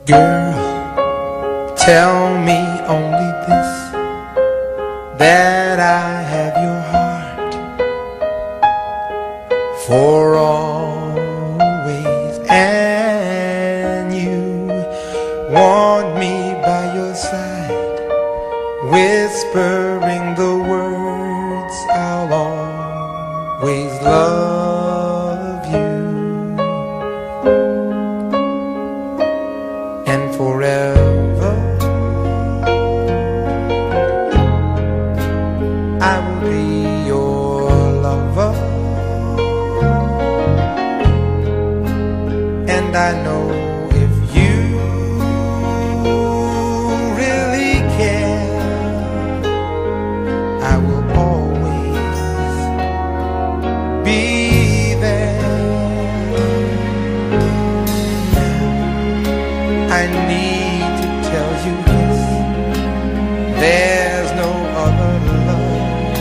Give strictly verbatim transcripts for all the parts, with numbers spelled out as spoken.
Girl, tell me only this, that I have your heart for always, and you want me by your side, whispering the words, I'll always love you. And forever I will be your lover, and I know if you really care, I will always be there. I need to tell you this, there's no other love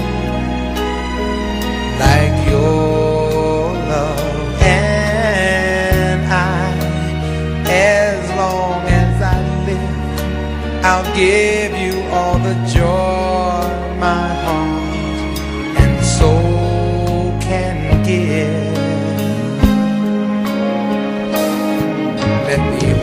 like your love, and I, as long as I live, I'll give you all the joy my heart and soul can give. Let me